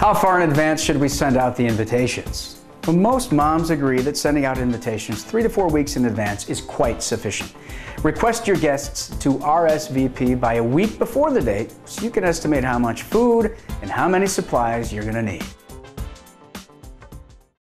How far in advance should we send out the invitations? Well, most moms agree that sending out invitations 3 to 4 weeks in advance is quite sufficient. Request your guests to RSVP by a week before the date so you can estimate how much food and how many supplies you're going to need.